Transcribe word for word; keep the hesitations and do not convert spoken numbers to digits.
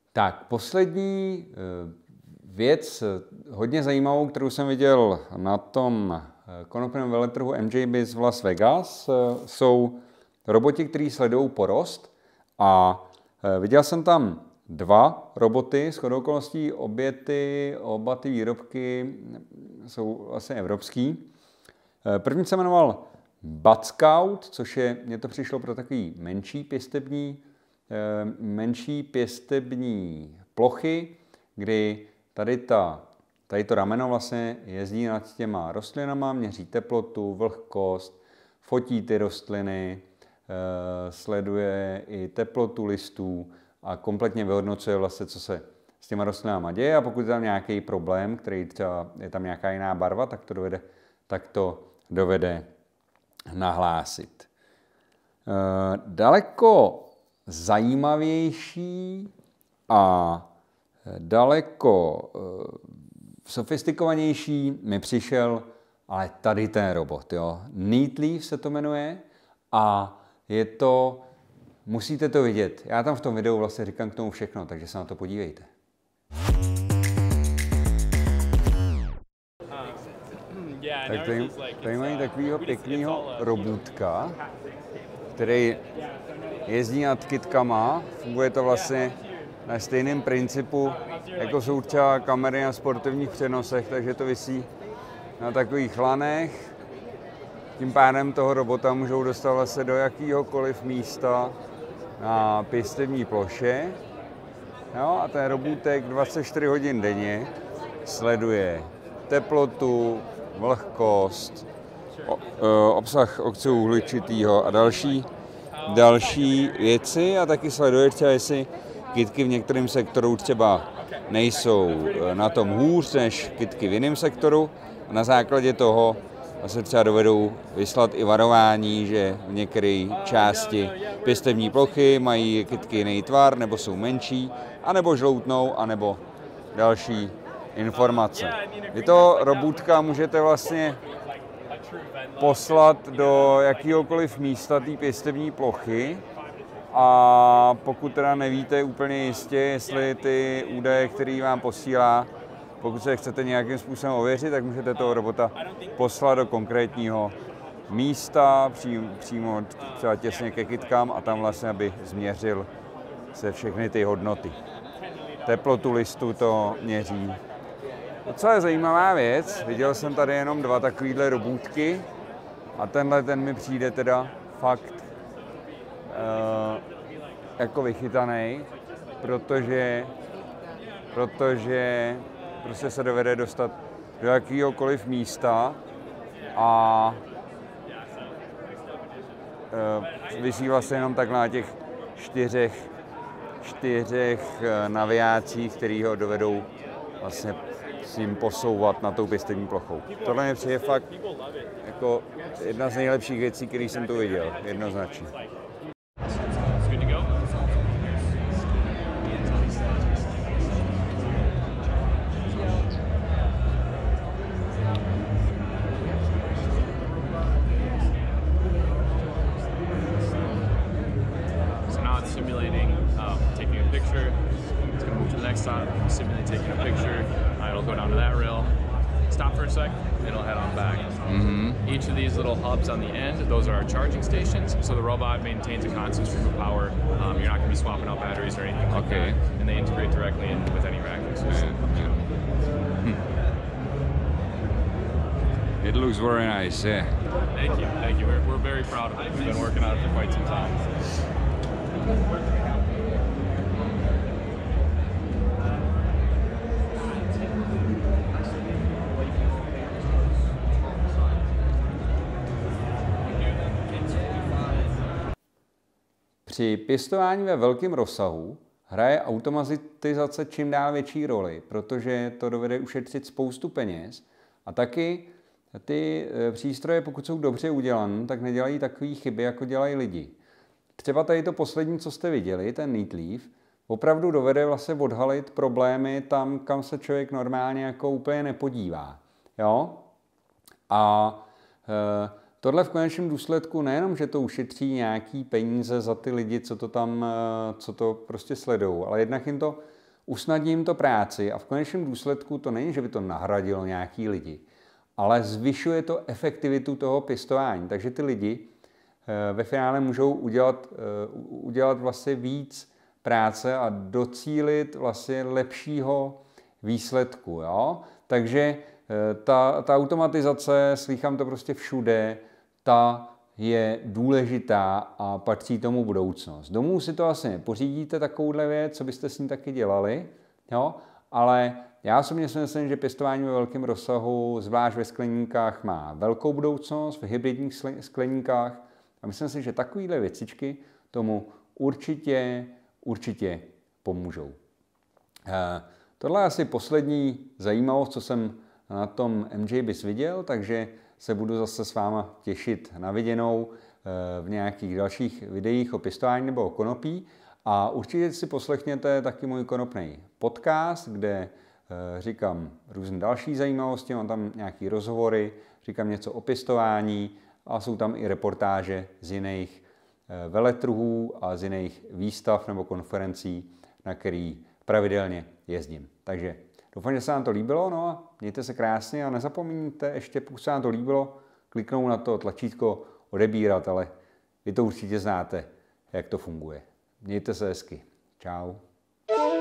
Tak, poslední věc, hodně zajímavou, kterou jsem viděl na tom konopném veletrhu M J Biz v Las Vegas, jsou roboti, kteří sledují porost. A viděl jsem tam dva roboty, shodou okolností obě ty, oba ty výrobky jsou vlastně evropský. První se jmenoval Bud Scout, což je, mně to přišlo pro takový menší pěstební, menší pěstební plochy, kdy tady, ta, tady to rameno vlastně jezdí nad těma rostlinama, měří teplotu, vlhkost, fotí ty rostliny, sleduje i teplotu listů a kompletně vyhodnocuje vlastně, co se s těma rostlinama děje, a pokud je tam nějaký problém, který třeba je tam nějaká jiná barva, tak to dovede, tak to dovede nahlásit. Daleko zajímavější a daleko sofistikovanější mi přišel ale tady ten robot. Jo. Neatleaf se to jmenuje a je to, musíte to vidět. Já tam v tom videu vlastně říkám k tomu všechno, takže se na to podívejte. Tak tady, tady mají takového pěkného robůtka, který jezdí nad kytkama. Funguje to vlastně na stejném principu, jako jsou třeba kamery na sportovních přenosech, takže to visí na takových lanech. Tím pádem toho robota můžou dostat vlastně do jakýhokoliv místa na pěstební ploše. Jo, a ten robůtek dvacet čtyři hodin denně sleduje teplotu, vlhkost, obsah oxidu uhličitého a další, další věci, a taky sleduje třeba, jestli kytky v některém sektoru třeba nejsou na tom hůř než kytky v jiném sektoru, a na základě toho se třeba dovedou vyslat i varování, že v některé části pěstební plochy mají kytky jiný tvar, nebo jsou menší, anebo žloutnou, anebo další informace. Vy to robůtka můžete vlastně poslat do jakéhokoliv místa té pěstební plochy, a pokud teda nevíte úplně jistě, jestli ty údaje, které vám posílá, pokud se chcete nějakým způsobem ověřit, tak můžete toho robota poslat do konkrétního místa, přímo třeba těsně ke kytkám, a tam vlastně, aby změřil se všechny ty hodnoty. Teplotu listu to měří. Docela je zajímavá věc, viděl jsem tady jenom dva takovýhle robůtky a tenhle ten mi přijde teda fakt uh, jako vychytaný, protože, protože prostě se dovede dostat do jakýhokoliv místa a uh, visí vlastně jenom takhle na těch čtyřech, čtyřech navijácích, který ho dovedou vlastně s ním posouvat na tou pěstební plochou. Tohle mi přijde fakt jako jedna z nejlepších věcí, které jsem tu viděl, jednoznačně. Simulate taking a picture, uh, it'll go down to that rail, stop for a sec, and it'll head on back. Mm-hmm. Each of these little hubs on the end, those are our charging stations, so the robot maintains a constant stream of power. Um, you're not going to be swapping out batteries or anything like okay. that, and they integrate directly in with any racking system. Hmm. It looks very nice, yeah. Thank you, thank you. We're, we're very proud of it. We've been working on it for quite some time. Při pěstování ve velkém rozsahu hraje automatizace čím dál větší roli, protože to dovede ušetřit spoustu peněz, a taky ty přístroje, pokud jsou dobře udělané, tak nedělají takové chyby, jako dělají lidi. Třeba tady to poslední, co jste viděli, ten Neatleaf, opravdu dovede vlastně odhalit problémy tam, kam se člověk normálně jako úplně nepodívá. Jo? A e, tohle v konečném důsledku nejenom, že to ušetří nějaký peníze za ty lidi, co to tam, co to prostě sledují, ale jednak jim to usnadní jim to práci a v konečném důsledku to není, že by to nahradilo nějaký lidi, ale zvyšuje to efektivitu toho pěstování. Takže ty lidi ve finále můžou udělat, udělat vlastně víc práce a docílit vlastně lepšího výsledku. Jo? Takže ta, ta automatizace, slýchám to prostě všude, ta je důležitá a patří tomu budoucnost. Domů si to asi nepořídíte takovouhle věc, co byste s ní taky dělali, jo? Ale já osobně si myslím, že pěstování ve velkém rozsahu, zvlášť ve skleníkách, má velkou budoucnost, v hybridních skleníkách a myslím si, že takovéhle věcičky tomu určitě, určitě pomůžou. Tohle je asi poslední zajímavost, co jsem na tom M J Biz viděl, takže se budu zase s váma těšit na viděnou v nějakých dalších videích o pěstování nebo o konopí. A určitě si poslechněte taky můj konopný podcast, kde říkám různé další zajímavosti, mám tam nějaké rozhovory, říkám něco o pěstování a jsou tam i reportáže z jiných veletrhů a z jiných výstav nebo konferencí, na který pravidelně jezdím. Takže doufám, že se vám to líbilo, no a mějte se krásně a nezapomeňte ještě, pokud se vám to líbilo, kliknout na to tlačítko odebírat, ale vy to určitě znáte, jak to funguje. Mějte se hezky. Čau.